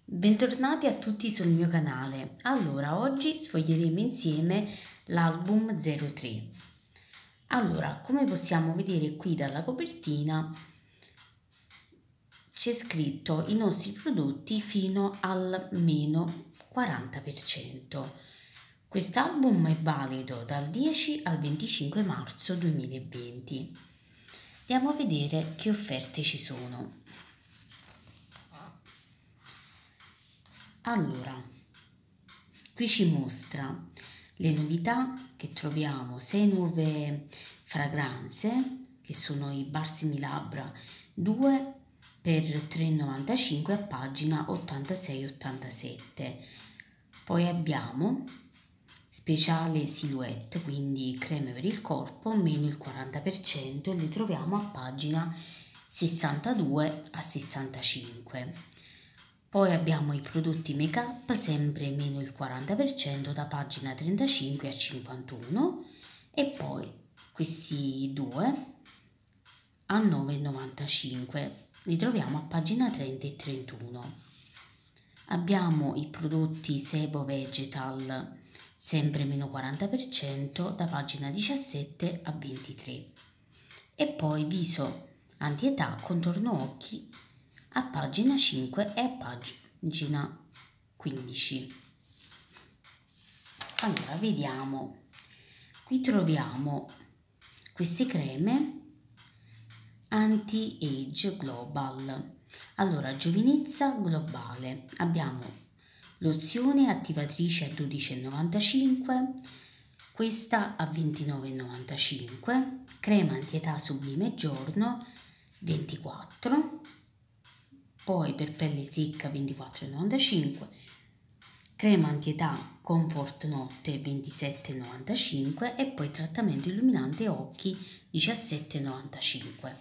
Bentornati a tutti sul mio canale. Allora, oggi sfoglieremo insieme l'album 03. Allora, come possiamo vedere qui dalla copertina, c'è scritto i nostri prodotti fino al meno 40%. Quest'album è valido dal 10 al 25 marzo 2020. Andiamo a vedere che offerte ci sono. Allora, qui ci mostra le novità che troviamo, 6 nuove fragranze che sono i Balsami Labbra 2 per 3,95 a pagina 86-87. Poi abbiamo speciale silhouette, quindi creme per il corpo, meno il 40%, li troviamo a pagina 62 a 65. Poi abbiamo i prodotti make up, sempre meno il 40% da pagina 35 a 51, e poi questi due a 9,95, li troviamo a pagina 30 e 31. Abbiamo i prodotti Sebo Vegetal, sempre meno 40% da pagina 17 a 23. E poi viso antietà contorno occhi a pagina 5 e a pagina 15. Allora, vediamo. Qui troviamo queste creme anti-age global. Allora, giovinezza globale. Abbiamo lozione attivatrice a 12,95, questa a 29,95, crema antietà sublime giorno 24, poi per pelle secca 24,95, crema antietà comfort notte 27,95 e poi trattamento illuminante occhi 17,95.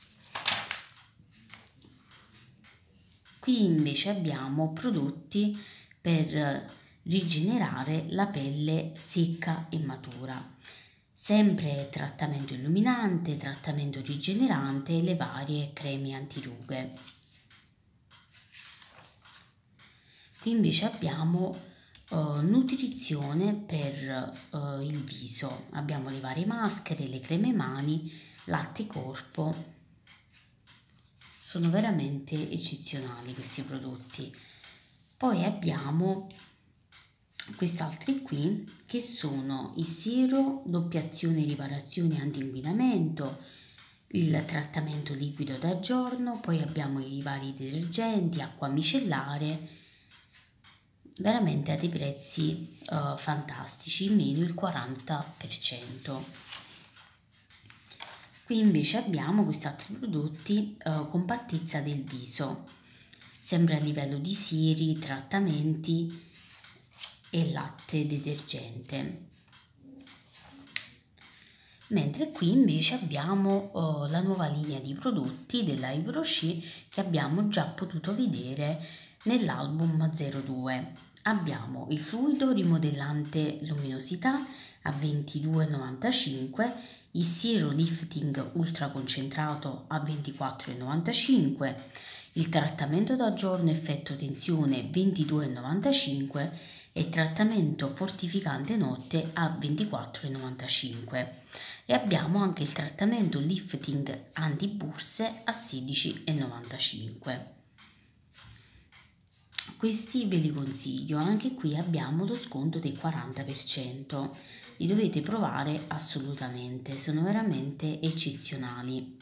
Qui invece abbiamo prodotti per rigenerare la pelle secca e matura. Sempre trattamento illuminante, trattamento rigenerante e le varie creme antirughe. Qui invece abbiamo nutrizione per il viso. Abbiamo le varie maschere, le creme mani, latte corpo. Sono veramente eccezionali questi prodotti. Poi abbiamo quest'altri qui che sono il siero doppia azione riparazione anti-inquinamento, il trattamento liquido da giorno, poi abbiamo i vari detergenti, acqua micellare, veramente a dei prezzi fantastici, meno il 40%. Qui invece abbiamo questi altri prodotti compattezza del viso, sempre a livello di sieri, trattamenti e latte detergente. Mentre qui invece abbiamo la nuova linea di prodotti della Yves Rocher che abbiamo già potuto vedere nell'album 02. Abbiamo il fluido rimodellante luminosità a 22,95, il siero lifting ultra concentrato a 24,95, il trattamento da giorno effetto tensione 22,95 e trattamento fortificante notte a 24,95. E abbiamo anche il trattamento lifting anti-burse a 16,95. Questi ve li consiglio, anche qui abbiamo lo sconto del 40%, li dovete provare assolutamente, sono veramente eccezionali.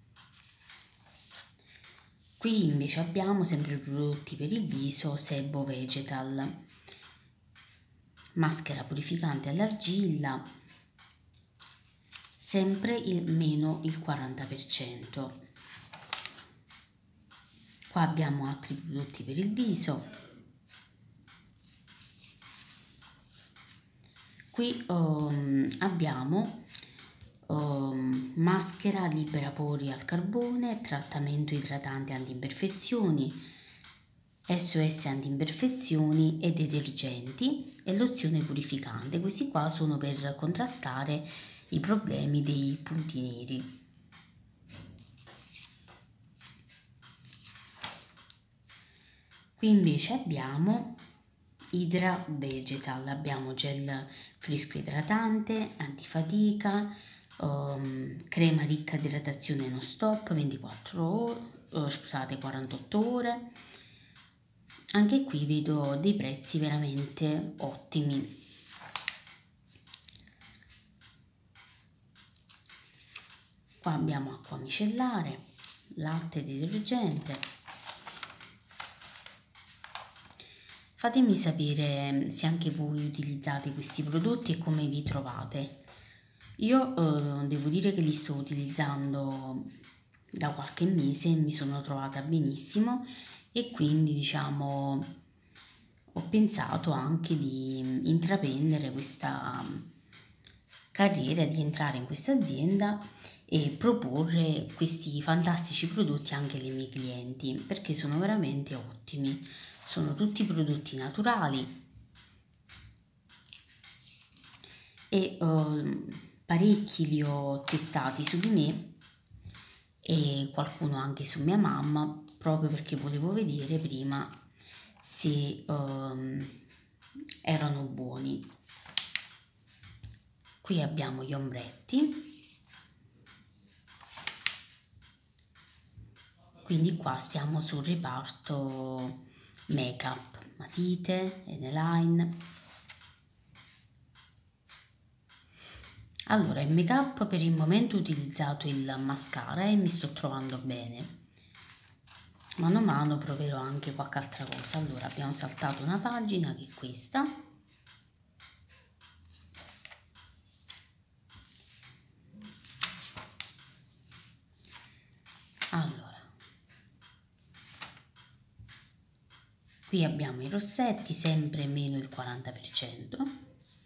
Qui invece abbiamo sempre i prodotti per il viso Sebo Vegetal, maschera purificante all'argilla, sempre meno il 40%. Qua abbiamo altri prodotti per il viso. Qui abbiamo maschera libera pori al carbone, trattamento idratante anti-imperfezioni, SOS anti-imperfezioni e detergenti e lozione purificante. Questi qua sono per contrastare i problemi dei punti neri. Qui invece abbiamo Hydra Vegetal, abbiamo gel fresco idratante, antifatica, crema ricca di idratazione non stop, 24 ore, scusate, 48 ore. Anche qui vedo dei prezzi veramente ottimi. Qua abbiamo acqua micellare, latte detergente. Fatemi sapere se anche voi utilizzate questi prodotti e come vi trovate. Io devo dire che li sto utilizzando da qualche mese e mi sono trovata benissimo, e quindi diciamo ho pensato anche di intraprendere questa carriera, di entrare in questa azienda e proporre questi fantastici prodotti anche ai miei clienti, perché sono veramente ottimi. Sono tutti prodotti naturali e parecchi li ho testati su di me e qualcuno anche su mia mamma, proprio perché volevo vedere prima se erano buoni. Qui abbiamo gli ombretti, quindi qua stiamo sul reparto make up, matite, Eneline. Allora, il make up per il momento ho utilizzato il mascara e mi sto trovando bene. Mano a mano proverò anche qualche altra cosa. Allora, abbiamo saltato una pagina che è questa. Allora, qui abbiamo i rossetti, sempre meno il 40%.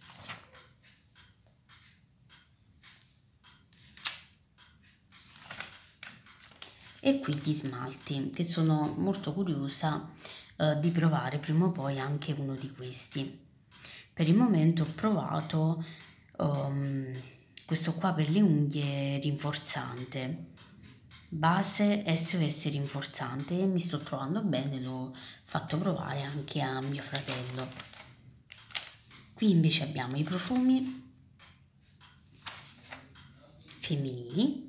E qui gli smalti, che sono molto curiosa di provare prima o poi anche uno di questi. Per il momento ho provato questo qua per le unghie rinforzante, base SOS rinforzante, e mi sto trovando bene, l'ho fatto provare anche a mio fratello. Qui invece abbiamo i profumi femminili.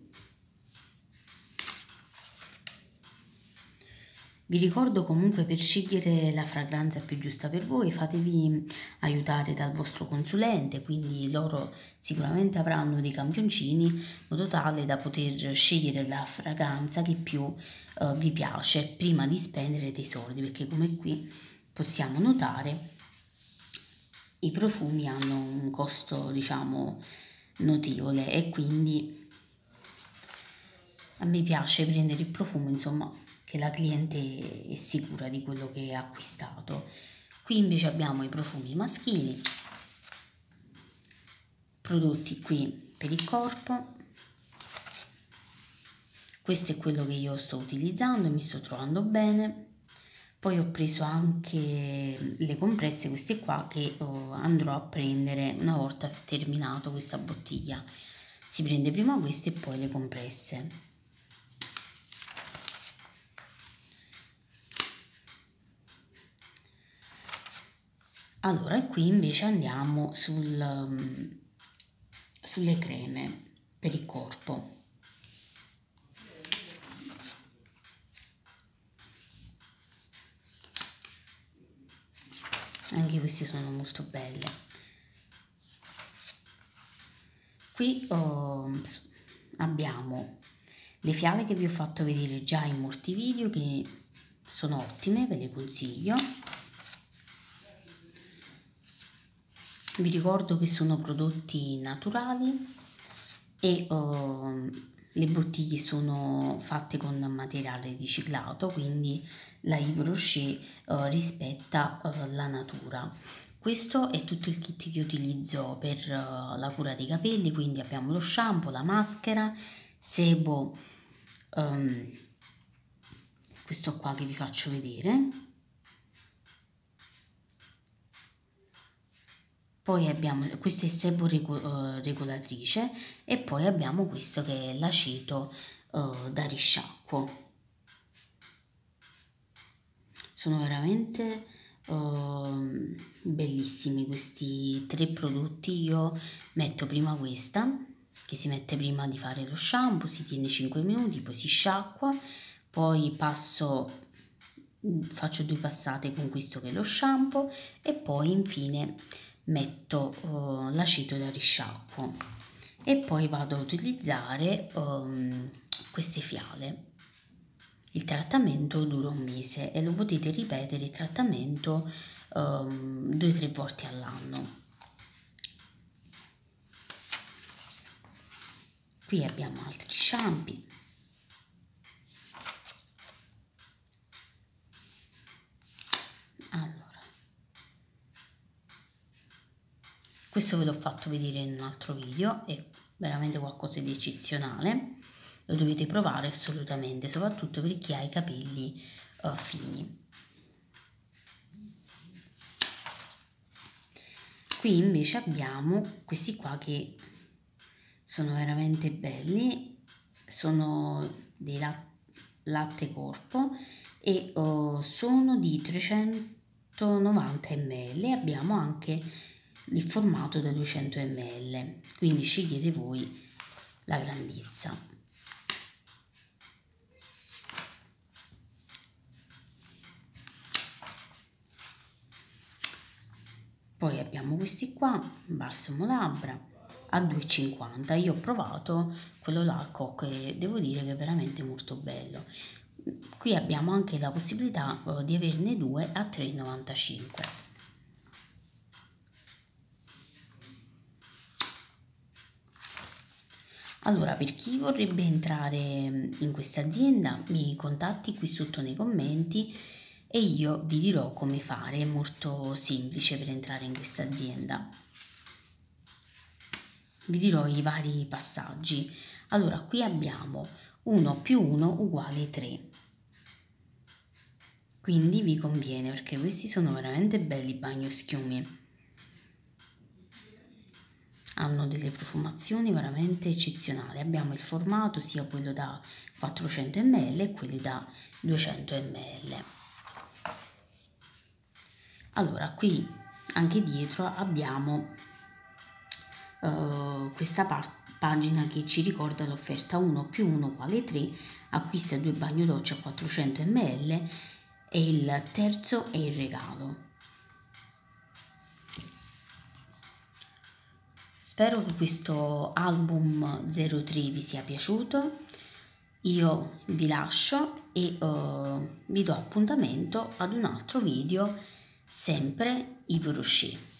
Vi ricordo comunque, per scegliere la fragranza più giusta per voi, fatevi aiutare dal vostro consulente, quindi loro sicuramente avranno dei campioncini in modo tale da poter scegliere la fragranza che più vi piace prima di spendere dei soldi, perché come qui possiamo notare i profumi hanno un costo, diciamo, notevole, e quindi a me piace prendere il profumo, insomma, che la cliente è sicura di quello che ha acquistato. Qui invece abbiamo i profumi maschili, prodotti qui per il corpo. Questo è quello che io sto utilizzando e mi sto trovando bene. Poi ho preso anche le compresse, queste qua, che andrò a prendere una volta terminato questa bottiglia. Si prende prima queste e poi le compresse. Allora, e qui invece andiamo sulle creme per il corpo. Anche queste sono molto belle. Qui abbiamo le fiale che vi ho fatto vedere già in molti video, che sono ottime, ve le consiglio. Vi ricordo che sono prodotti naturali e le bottiglie sono fatte con materiale riciclato, quindi la Yves Rocher rispetta la natura. Questo è tutto il kit che utilizzo per la cura dei capelli, quindi abbiamo lo shampoo, la maschera, sebo, questo qua che vi faccio vedere. Poi abbiamo, questo è sebo regolatrice, e poi abbiamo questo che è l'aceto da risciacquo. sono veramente bellissimi questi 3 prodotti. Io metto prima questa, che si mette prima di fare lo shampoo, si tiene 5 minuti, poi si sciacqua, poi faccio 2 passate con questo che è lo shampoo e poi infine metto l'aceto da risciacquo e poi vado a utilizzare queste fiale. Il trattamento dura 1 mese e lo potete ripetere il trattamento 2-3 volte all'anno. Qui abbiamo altri shampoo. Allora, questo ve l'ho fatto vedere in un altro video, è veramente qualcosa di eccezionale, lo dovete provare assolutamente, soprattutto per chi ha i capelli fini. Qui invece abbiamo questi qua che sono veramente belli, sono dei latte corpo e sono di 390 ml, abbiamo anche il formato da 200 ml, quindi scegliete voi la grandezza. Poi abbiamo questi qua, balsamo labbra a 2,50. Io ho provato quello là al cocco e devo dire che è veramente molto bello. Qui abbiamo anche la possibilità di averne 2 a 3,95. Allora, per chi vorrebbe entrare in questa azienda, mi contatti qui sotto nei commenti e io vi dirò come fare. È molto semplice per entrare in questa azienda. Vi dirò i vari passaggi. Allora, qui abbiamo 1 più 1 uguale 3. Quindi vi conviene perché questi sono veramente belli bagnoschiumi. Hanno delle profumazioni veramente eccezionali. Abbiamo il formato sia quello da 400 ml e quelli da 200 ml. Allora, qui anche dietro abbiamo questa pagina che ci ricorda l'offerta 1 più 1 uguale 3, acquista 2 bagnodocce a 400 ml e il terzo è il regalo. Spero che questo album 03 vi sia piaciuto. Io vi lascio e vi do appuntamento ad un altro video, sempre Yves Rocher.